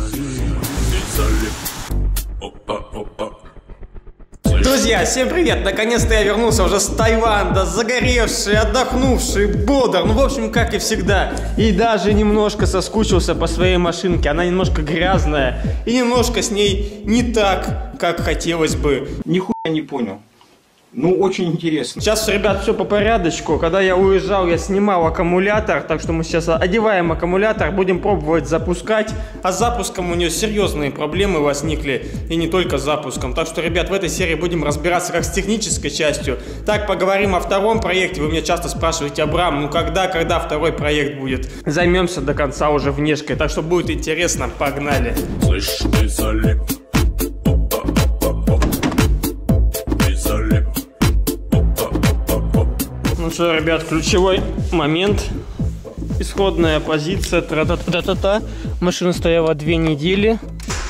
Друзья, всем привет! Наконец-то я вернулся уже с Таиланда, загоревший, отдохнувший, бодр, ну в общем, как и всегда. И даже немножко соскучился по своей машинке, она немножко грязная, и немножко с ней не так, как хотелось бы. Нихуя не понял. Ну, очень интересно. Сейчас, ребят, все по порядочку. Когда я уезжал, я снимал аккумулятор, так что мы сейчас одеваем аккумулятор, будем пробовать запускать. А с запуском у нее серьезные проблемы возникли, и не только с запуском. Так что, ребят, в этой серии будем разбираться как с технической частью, так поговорим о втором проекте. Вы меня часто спрашиваете: Абрам, ну когда второй проект будет? Займемся до конца уже внешкой, так что будет интересно. Погнали. Слышь, ты залип. Ну что, ребят, ключевой момент. Исходная позиция. Тра-та-та-та-та. Машина стояла 2 недели.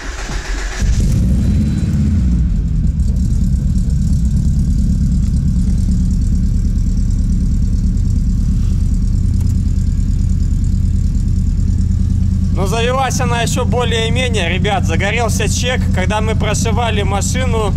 Но завелась она еще более-менее. Ребят, загорелся чек, когда мы прошивали машину.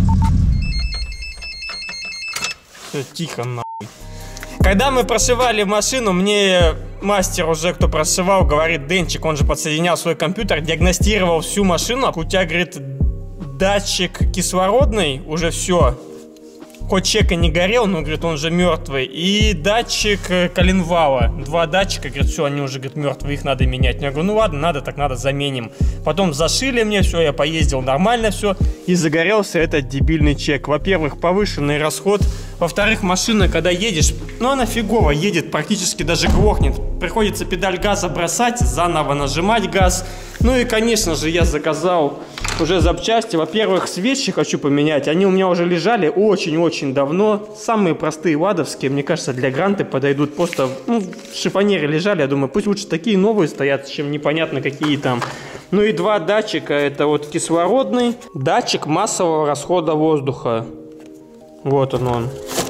Все, тихо, нахуй. Когда мы прошивали машину, мне мастер уже, кто прошивал, говорит: Денчик, он же подсоединял свой компьютер, диагностировал всю машину. У тебя, говорит, датчик кислородный, уже все. Хоть чек и не горел, но, говорит, он же мертвый. И датчик коленвала. 2 датчика, говорит, все, они уже, говорит, мертвые, их надо менять. Я говорю, ну ладно, надо, так надо, заменим. Потом зашили мне все, я поездил, нормально все. И загорелся этот дебильный чек. Во-первых, повышенный расход. Во-вторых, машина, когда едешь, ну она фигово едет, практически даже глохнет. Приходится педаль газа бросать, заново нажимать газ. Ну и, конечно же, я заказал уже запчасти. Во-первых, свечи хочу поменять. Они у меня уже лежали очень-очень давно. Самые простые ладовские, мне кажется, для гранты подойдут. Просто в шифонере лежали. Я думаю, пусть лучше такие новые стоят, чем непонятно какие там. Ну и 2 датчика. Это вот кислородный, датчик массового расхода воздуха. Вот он.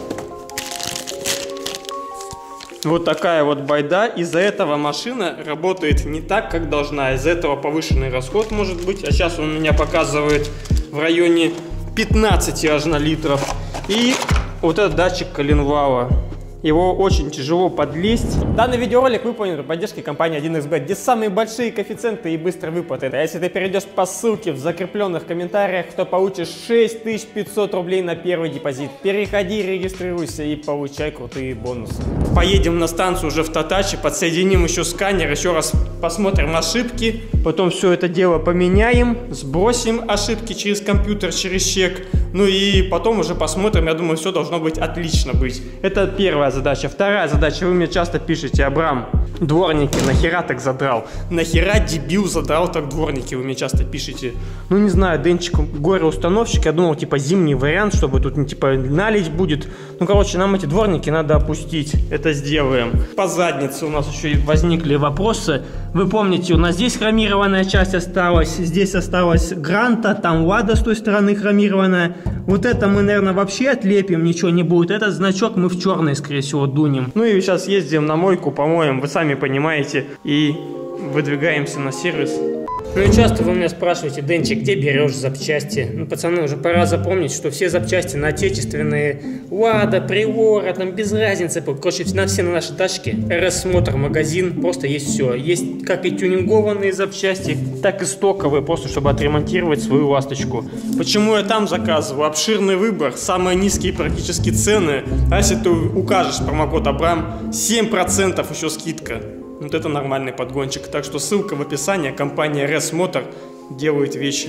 Вот такая вот байда. Из-за этого машина работает не так, как должна. Из-за этого повышенный расход может быть. А сейчас он у меня показывает в районе 15 аж на литров. И вот этот датчик коленвала. Его очень тяжело подлезть. Данный видеоролик выполнен при поддержке компании 1xBet, где самые большие коэффициенты и быстрые выплаты. А если ты перейдешь по ссылке в закрепленных комментариях, то получишь 6500 рублей на первый депозит. Переходи, регистрируйся и получай крутые бонусы. Поедем на станцию уже в Татачи, подсоединим еще сканер, еще раз посмотрим ошибки. Потом все это дело поменяем, сбросим ошибки через компьютер, через чек. Ну и потом уже посмотрим, я думаю, все должно быть отлично быть. Это первая задача. Вторая задача, вы мне часто пишете: Абрам, дворники, нахера так задрал? Нахера, дебил, задрал так дворники, вы мне часто пишете. Ну не знаю, Денчик горе-установщик, я думал, типа зимний вариант, чтобы тут не типа налить будет. Ну короче, нам эти дворники надо опустить, это сделаем. По заднице у нас еще возникли вопросы. Вы помните, у нас здесь хромированная часть осталась, здесь осталась гранта, там лада с той стороны хромированная. Вот это мы, наверное, вообще отлепим, ничего не будет. Этот значок мы в черный, скорее всего, дунем. Ну и сейчас ездим на мойку, помоем, вы сами понимаете, и выдвигаемся на сервис. Ну и часто вы меня спрашиваете: Денчик, где берешь запчасти? Ну, пацаны, уже пора запомнить, что все запчасти на отечественные. Лада, Приора, там без разницы. Короче, на все на наши тачки. РС Мотор магазин, просто есть все. Есть как и тюнингованные запчасти, так и стоковые, просто чтобы отремонтировать свою ласточку. Почему я там заказываю? Обширный выбор, самые низкие практически цены. А если ты укажешь промокод Абрам, 7% еще скидка. Вот это нормальный подгончик. Так что ссылка в описании. Компания RS Motor делает вещи.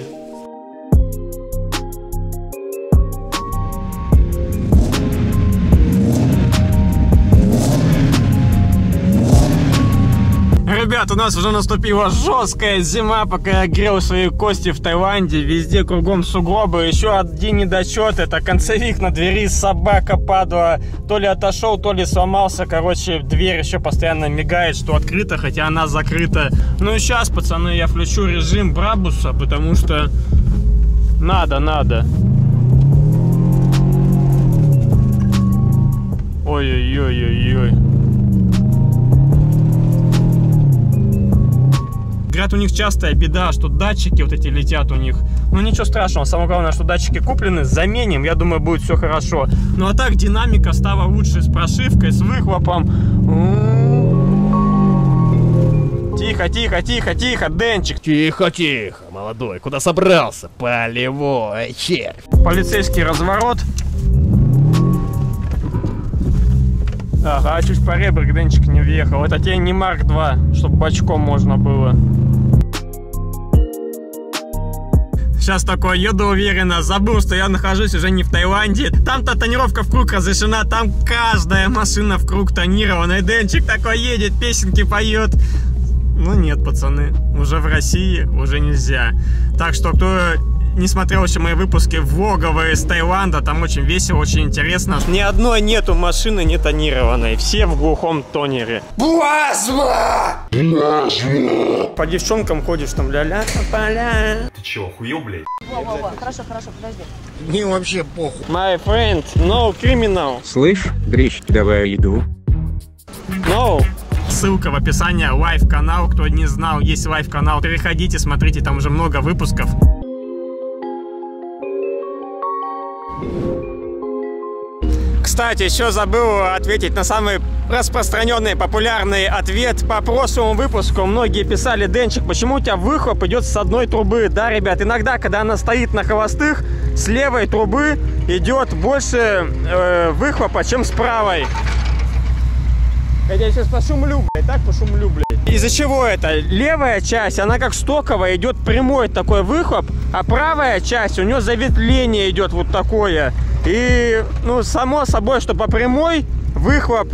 Ребят, у нас уже наступила жесткая зима, пока я грел свои кости в Таиланде. Везде кругом сугробы. Еще один недочет. Это концевик на двери, собака падла. То ли отошел, то ли сломался. Короче, дверь еще постоянно мигает, что открыта, хотя она закрыта. Ну и сейчас, пацаны, я включу режим Брабуса, потому что надо. Ой-ой-ой-ой-ой. Говорят, у них частая беда, что датчики вот эти летят у них. Ну ничего страшного, самое главное, что датчики куплены, заменим, я думаю, будет все хорошо. Ну а так динамика стала лучше с прошивкой, с выхлопом. Тихо, тихо, тихо, тихо, Денчик. Тихо, тихо, молодой, куда собрался? Полевой червь. Полицейский разворот. Ага, чуть по ребрик Денчик не въехал. Это тебе не Марк 2, чтобы бочком можно было. Сейчас такое еду уверенно, забыл, что я нахожусь уже не в Таиланде. Там-то тонировка в круг разрешена, там каждая машина в круг тонированная. Денчик такой едет, песенки поет. Ну нет, пацаны, уже в России уже нельзя. Так что, кто не смотрел еще мои выпуски влоговые из Таиланда, там очень весело, очень интересно. Ни одной нету машины не тонированной, все в глухом тонере. Плазма! По девчонкам ходишь там, ля-ля, поля. Ты чего, охуел, блядь? Во-во-во, хорошо, подожди. Мне вообще похуй. My friend, no criminal. Слышь, Грищ, давай иду. No. Ссылка в описании, лайв-канал. Кто не знал, есть лайв-канал. Переходите, смотрите, там уже много выпусков. Кстати, еще забыл ответить на самый распространенный, популярный ответ по прошлому выпуску. Многие писали: Денчик, почему у тебя выхлоп идет с одной трубы? Да, ребят, иногда, когда она стоит на холостых, с левой трубы идет больше выхлопа, чем с правой. Я сейчас пошумлю, блядь, так пошумлю, блядь. Из-за чего это? Левая часть, она как стоковая, идет прямой такой выхлоп, а правая часть, у нее заветвление идет вот такое. И, ну, само собой, что по прямой выхлоп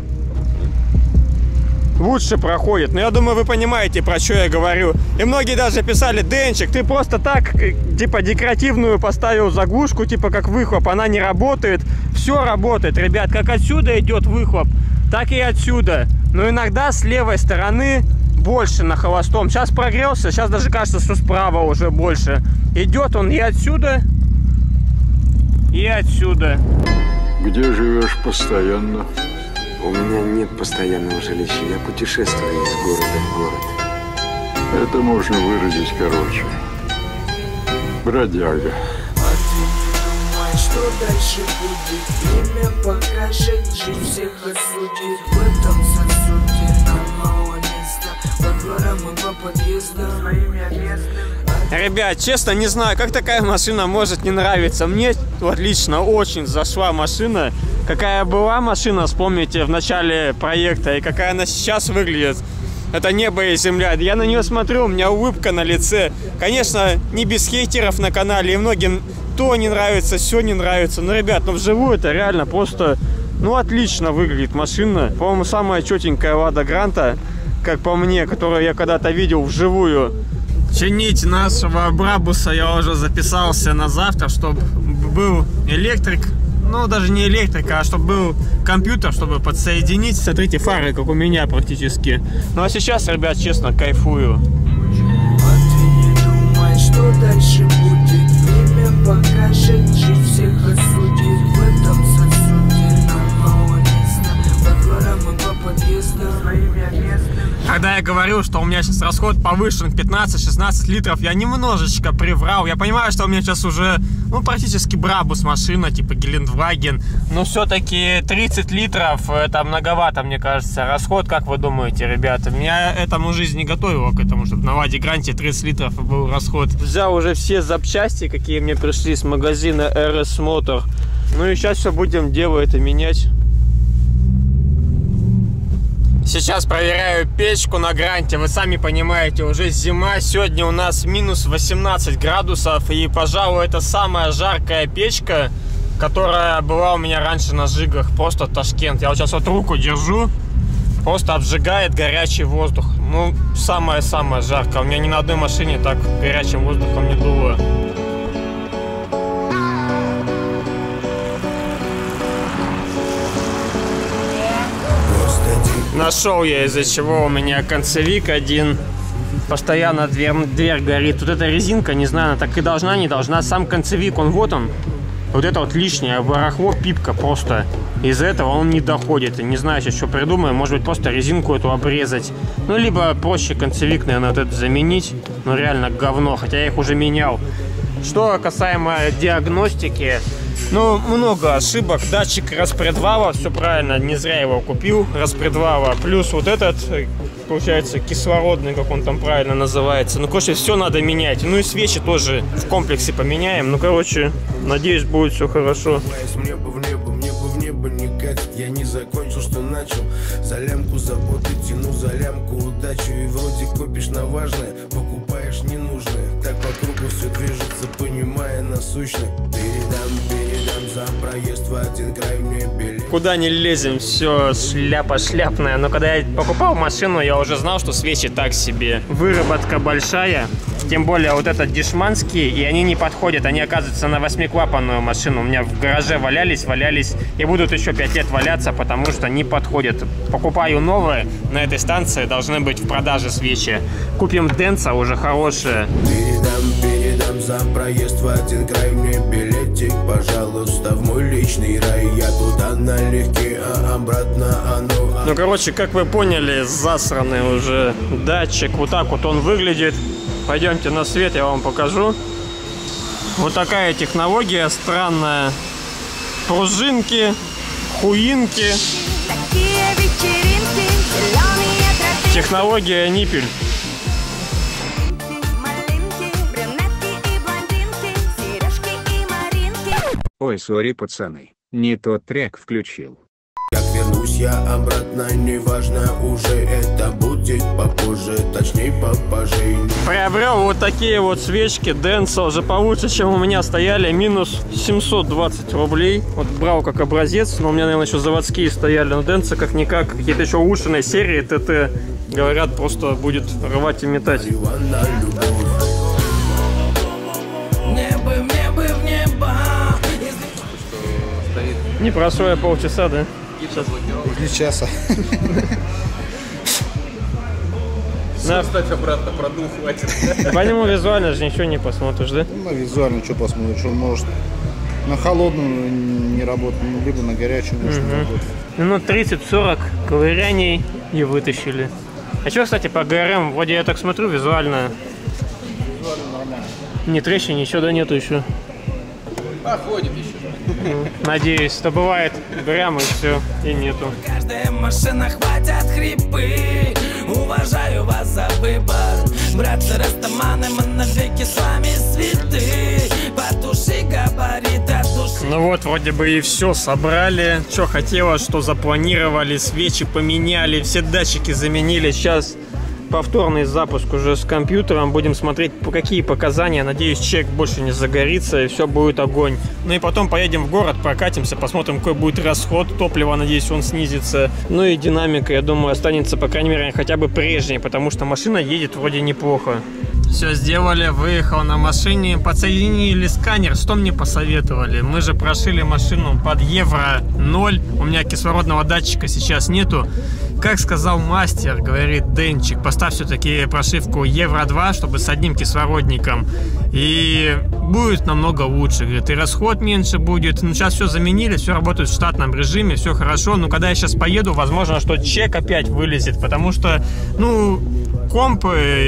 лучше проходит. Но я думаю, вы понимаете, про что я говорю. И многие даже писали: Денчик, ты просто так, типа, декоративную поставил заглушку, типа, как выхлоп, она не работает. Все работает, ребят, как отсюда идет выхлоп, так и отсюда. Но иногда с левой стороны больше на холостом. Сейчас прогрелся, сейчас даже кажется, что справа уже больше. Идет он и отсюда, и отсюда. Где живешь постоянно? У меня нет постоянного жилища. Я путешествую из города в город. Это можно выразить короче. Бродяга. Что дальше будет? Время покажет, жизнь всех осудит. В этом сосуде нам мало места. По дворам и по подъездам своими местными. Ребят, честно, не знаю, как такая машина может не нравиться. Мне вот лично очень зашла машина. Какая была машина, вспомните, в начале проекта, и какая она сейчас выглядит. Это небо и земля. Я на нее смотрю, у меня улыбка на лице. Конечно, не без хейтеров на канале, и многим то не нравится, все не нравится. Но, ребят, ну вживую это реально просто, ну, отлично выглядит машина. По-моему, самая четенькая Лада Гранта, как по мне, которую я когда-то видел вживую. Чинить нашего Брабуса я уже записался на завтра, чтобы был электрик. Ну, даже не электрик, а чтобы был компьютер, чтобы подсоединить. Смотрите, фары, как у меня практически. Ну, а сейчас, ребят, честно, кайфую. А ты не думай, что дальше будет. Время покажет, жизнь всех осудит. В этом сосуде нам мало места. По дворам и по подъездам своими местными. Когда я говорил, что у меня сейчас расход повышен 15-16 литров, я немножечко приврал. Я понимаю, что у меня сейчас уже, ну, практически Брабус машина, типа Гелендваген. Но все-таки 30 литров, это многовато, мне кажется. Расход, как вы думаете, ребята? Меня этому жизнь не готовила к этому, чтобы на Ладе Гранте 30 литров был расход. Взял уже все запчасти, какие мне пришли с магазина RS Motor. Ну и сейчас все будем делать и менять. Сейчас проверяю печку на Гранте. Вы сами понимаете, уже зима. Сегодня у нас минус 18 градусов. И, пожалуй, это самая жаркая печка, которая была у меня раньше на Жигах. Просто Ташкент. Я вот сейчас вот руку держу. Просто обжигает горячий воздух. Ну, самое-самое жаркое. У меня ни на одной машине так горячим воздухом не дуло. Нашел я, из-за чего у меня концевик один. Постоянно дверь горит. Тут эта резинка, не знаю, она так и должна, не должна. Сам концевик, он вот он. Вот это вот лишнее барахло, пипка просто. Из-за этого он не доходит. Не знаю сейчас, что придумаем. Может быть, просто резинку эту обрезать. Ну, либо проще концевик, наверное, вот это заменить. Ну, реально говно, хотя я их уже менял. Что касаемо диагностики, ну, много ошибок. Датчик распредвала, все правильно, не зря его купил, распредвала. Плюс вот этот, получается, кислородный, как он там правильно называется. Ну, короче, все надо менять. Ну и свечи тоже в комплексе поменяем. Ну, короче, надеюсь, будет все хорошо. Я не закончил, что начал. За лямку заботы тяну, за лямку удачу. И вроде копишь на важное, покупаешь ненужное. Так по кругу все движется, понимая насущно. Передам за проезд в один край мне билет. Куда не лезем, все шляпа шляпная. Но когда я покупал машину, я уже знал, что свечи так себе. Выработка большая. Тем более вот этот дешманский, и они не подходят. Они, оказывается, на 8-клапанную машину. У меня в гараже валялись и будут еще 5 лет валяться, потому что не подходят. Покупаю новые. На этой станции должны быть в продаже свечи. Купим Денца, уже хорошие. Передам за проезд в один край мне билетик, пожалуйста, в мой личный рай. Я туда налегке, а обратно оно. Ну, короче, как вы поняли, засранный уже датчик. Вот так вот он выглядит. Пойдемте на свет, я вам покажу. Вот такая технология странная. Пружинки, хуинки. Технология ниппель. Ой, сори, пацаны, не тот трек включил. Как вернусь я обратно, неважно, уже это будет попозже, точнее попозже. Приобрел вот такие вот свечки Денса, уже получше, чем у меня стояли, минус 720 рублей. Вот брал как образец, но у меня, наверное, еще заводские стояли. Но Денса как-никак, какие-то еще улучшенные серии ТТ, говорят, просто будет рвать и метать. Не прошло я полчаса, да? Сейчас. Или часа. Встать обратно, продул, хватит. По нему визуально же ничего не посмотришь, да? Ну, визуально что посмотришь, он может на холодную не работать, либо на горячую может не работать. Минут 30-40 ковыряний и вытащили. А что, кстати, по ГРМ? Вроде я так смотрю, визуально. Визуально нормально. Ни трещин, ничего да нету еще. А, ходит еще. Надеюсь, то бывает грамм и все, и нету. Каждая машина хватит хрипы. Уважаю вас за выбор. Братцы растаманы, мы навеки с вами святы. Потуши габарит от души. Ну вот, вроде бы и все собрали. Что хотелось, что запланировали. Свечи поменяли, все датчики заменили. Сейчас повторный запуск уже с компьютером. Будем смотреть, по какие показания. Надеюсь, чек больше не загорится и все будет огонь. Ну и потом поедем в город, прокатимся, посмотрим, какой будет расход топлива. Надеюсь, он снизится. Ну и динамика, я думаю, останется, по крайней мере, хотя бы прежней, потому что машина едет вроде неплохо. Все сделали, выехал на машине, подсоединили сканер. Что мне посоветовали? Мы же прошили машину под Евро 0. У меня кислородного датчика сейчас нету. Как сказал мастер, говорит Денчик, поставь все-таки прошивку Евро 2, чтобы с одним кислородником. И будет намного лучше. Говорит, и расход меньше будет. Ну, сейчас все заменили, все работает в штатном режиме, все хорошо. Но когда я сейчас поеду, возможно, что чек опять вылезет, потому что, ну, комп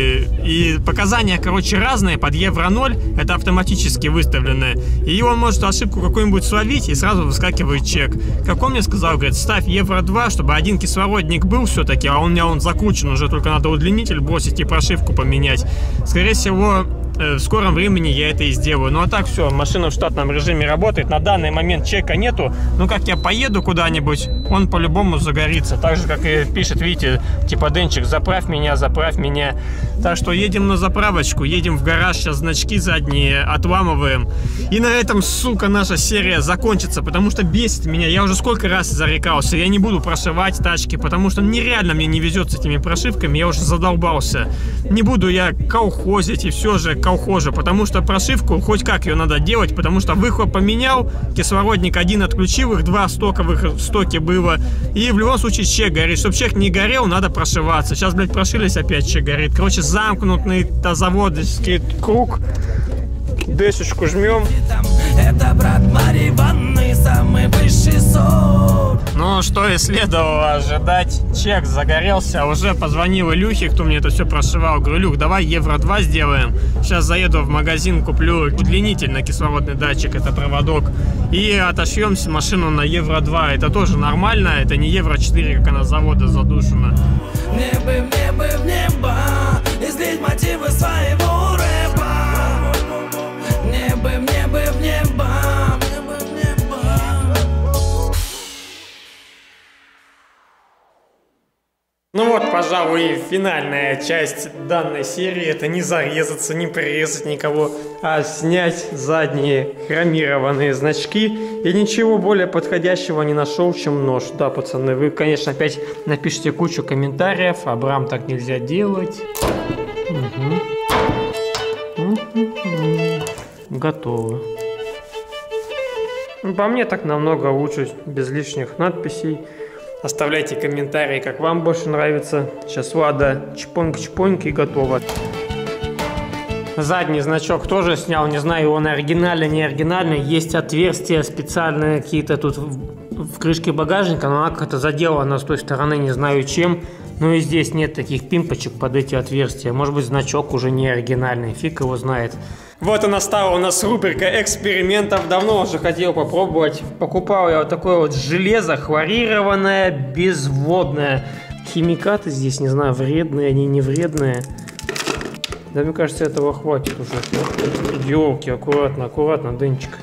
и показания, короче, разные. Под Евро 0 это автоматически выставленное. И он может ошибку какую-нибудь словить, и сразу выскакивает чек. Как он мне сказал, говорит, ставь Евро 2, чтобы один кислородник был все-таки, а у меня он закручен уже, только надо удлинитель бросить и прошивку поменять. Скорее всего, в скором времени я это и сделаю. Ну а так все, машина в штатном режиме работает. На данный момент чека нету. Но как я поеду куда-нибудь, он по-любому загорится. Так же, как и пишет, видите, типа Денчик, заправь меня, заправь меня. Так что едем на заправочку, едем в гараж, сейчас значки задние отламываем. И на этом, сука, наша серия закончится, потому что бесит меня. Я уже сколько раз зарекался, я не буду прошивать тачки, потому что нереально мне не везет с этими прошивками, я уже задолбался. Не буду я колхозить и все же колхоза, потому что прошивку хоть как ее надо делать, потому что выхлоп поменял, кислородник один отключил, их два стоковых в стоке было, и в любом случае чек горит. Чтобы чек не горел, надо прошиваться. Сейчас, блядь, прошились, опять чек горит. Короче, замкнутый тазоводский круг. Дэшечку жмем. Это брат Марии Ивановны, самый высший сорт. Ну, что и следовало ожидать. Чек загорелся. Уже позвонил Илюхе, кто мне это все прошивал. Говорю, Илюх, давай евро 2 сделаем. Сейчас заеду в магазин, куплю удлинитель на кислородный датчик, это проводок. И отошьем машину на евро 2. Это тоже нормально, это не евро 4, как она с завода задушена. Мне бы в небо излить мотивы своего рэпа. Мне бы в небо. Ну вот, пожалуй, финальная часть данной серии. Это не зарезаться, не прирезать никого, а снять задние хромированные значки. И ничего более подходящего не нашел, чем нож. Да, пацаны, вы, конечно, опять напишите кучу комментариев. Абрам, так нельзя делать. Готово. По мне так намного лучше, без лишних надписей. Оставляйте комментарии, как вам больше нравится. Сейчас Влада чпоньк-чпоньк и готово. Задний значок тоже снял, не знаю, он оригинальный, не оригинальный. Есть отверстия специальные какие-то тут в крышке багажника, но она как-то заделана с той стороны, не знаю чем. Ну и здесь нет таких пимпочек под эти отверстия. Может быть, значок уже не оригинальный, фиг его знает. Вот и настала у нас рубрика экспериментов. Давно уже хотел попробовать. Покупал я вот такое вот железо хлорированное, безводное. Химикаты здесь, не знаю, вредные они, не вредные. Да, мне кажется, этого хватит уже. Ёлки, аккуратно, аккуратно, Денчик.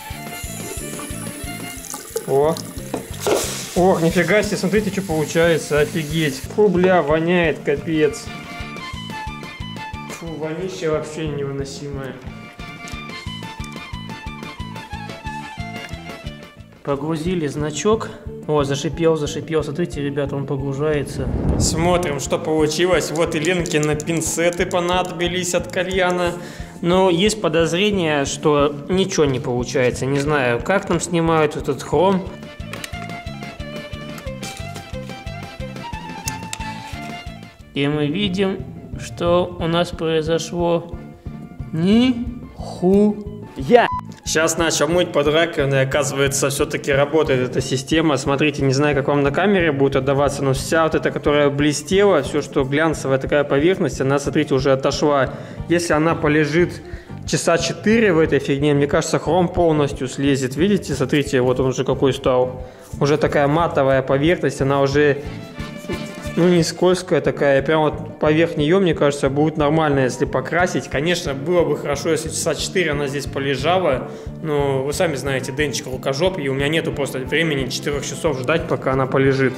О! Ох, нифига себе, смотрите, что получается, офигеть. Фу, бля, воняет, капец. Фу, вонище вообще невыносимое. Погрузили значок. О, зашипел, смотрите, ребята, он погружается. Смотрим, что получилось. Вот и Ленкины пинцеты понадобились от кальяна. Но есть подозрение, что ничего не получается. Не знаю, как там снимают этот хром. И мы видим, что у нас произошло нихуя. Сейчас начал мыть под раковиной, оказывается, все-таки работает эта система. Смотрите, не знаю, как вам на камере будет отдаваться, но вся вот эта, которая блестела, все, что глянцевая такая поверхность, она, смотрите, уже отошла. Если она полежит часа 4 в этой фигне, мне кажется, хром полностью слезет. Видите, смотрите, вот он уже какой стал. Уже такая матовая поверхность, она уже... Ну, не скользкая такая, прям вот поверх нее, мне кажется, будет нормально, если покрасить. Конечно, было бы хорошо, если часа 4 она здесь полежала, но вы сами знаете, Денчик рукожоп, и у меня нету просто времени 4 часов ждать, пока она полежит.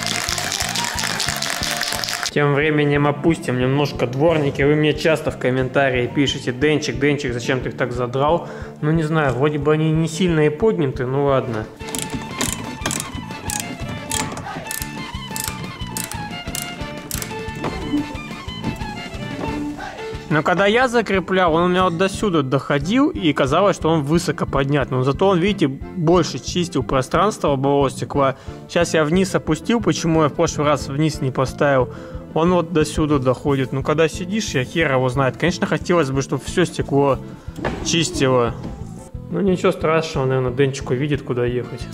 Тем временем опустим немножко дворники. Вы мне часто в комментарии пишете: Денчик, зачем ты их так задрал? Ну, не знаю, вроде бы они не сильно и подняты, ну ладно. Но когда я закреплял, он у меня вот до сюда доходил, и казалось, что он высоко поднят. Но зато он, видите, больше чистил пространство лобового стекла. Сейчас я вниз опустил, почему я в прошлый раз вниз не поставил. Он вот до сюда доходит. Но когда сидишь, я хер его знает. Конечно, хотелось бы, чтобы все стекло чистило. Ну ничего страшного, наверное, Денчик увидит, куда ехать.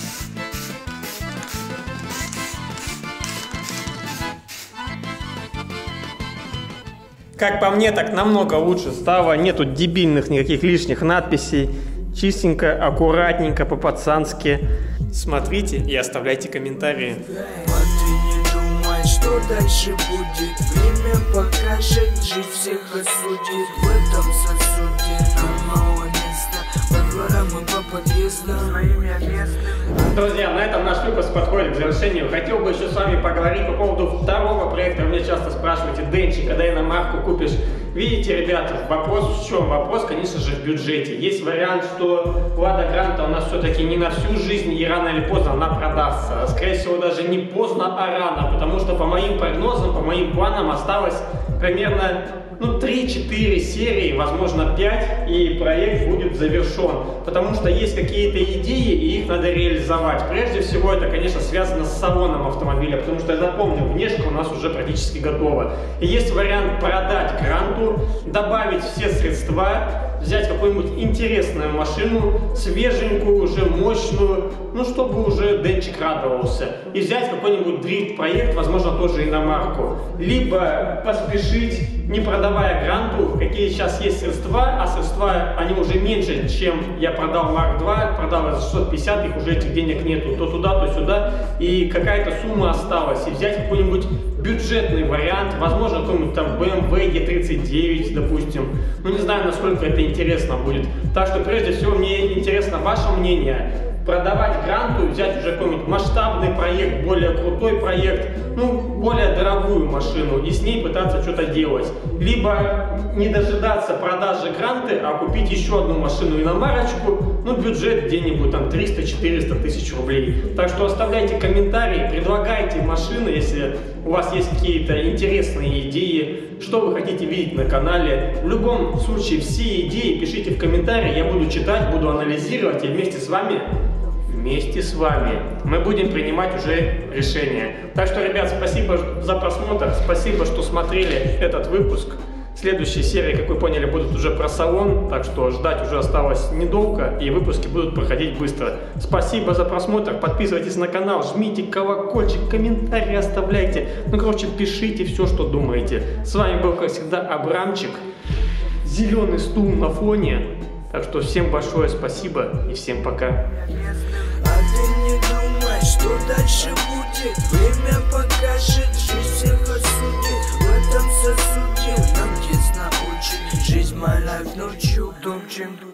Как по мне, так намного лучше стало. Нету дебильных никаких лишних надписей. Чистенько, аккуратненько, по-пацански. Смотрите и оставляйте комментарии. Вот ты не думай, что дальше будет. Время покажет, жизнь всех осудит. В этом сосуде нам мало места. По дворам и по подъездам своими местными. Друзья, на этом наш выпуск подходит к завершению. Хотел бы еще с вами поговорить по поводу второго проекта. Вы меня часто спрашиваете: Денчик, когда иномарку купишь? Видите, ребята, вопрос в чем? Вопрос, конечно же, в бюджете. Есть вариант, что Лада Гранта у нас все-таки не на всю жизнь, и рано или поздно она продастся. Скорее всего, даже не поздно, а рано. Потому что по моим прогнозам, по моим планам осталось примерно 3-4 серии, возможно 5, и проект будет завершен. Потому что есть какие-то идеи, и их надо реализовать. Прежде всего, это, конечно, связано с салоном автомобиля, потому что, я напомню, внешка у нас уже практически готова. И есть вариант продать Гранту гранту, добавить все средства, взять какую-нибудь интересную машину, свеженькую, уже мощную, ну, чтобы уже денчик радовался, и взять какой-нибудь дрифт-проект, возможно, тоже иномарку. Либо поспешить, не продавая гранту, какие сейчас есть средства, а средства, они уже меньше, чем я продал Mark II, продал за 650, их уже этих денег нету, то туда, то сюда, и какая-то сумма осталась, и взять какой-нибудь бюджетный вариант, возможно, какой-нибудь там BMW E39, допустим, ну, не знаю, насколько это интересно будет. Так что, прежде всего, мне интересно ваше мнение. Продавать гранту, взять уже какой-нибудь масштабный проект, более крутой проект, ну, более дорогую машину и с ней пытаться что-то делать. Либо не дожидаться продажи гранты, а купить еще одну машину иномарочку, ну, бюджет где-нибудь там 300-400 тысяч рублей. Так что оставляйте комментарии, предлагайте машины, если у вас есть какие-то интересные идеи, что вы хотите видеть на канале. В любом случае, все идеи пишите в комментарии, я буду читать, буду анализировать и вместе с вами мы будем принимать уже решения. Так что, ребят, спасибо за просмотр, спасибо, что смотрели этот выпуск. Следующие серии, как вы поняли, будут уже про салон, так что ждать уже осталось недолго, и выпуски будут проходить быстро. Спасибо за просмотр, подписывайтесь на канал, жмите колокольчик, комментарии оставляйте. Ну, короче, пишите все, что думаете. С вами был, как всегда, Абрамчик. Зеленый стул на фоне. Так что всем большое спасибо и всем пока. А ты не думай, что дальше будет. Время покажет, жизнь всех осудит. В этом сосуде нам тесно очень. Жизнь моя ночью, том, чем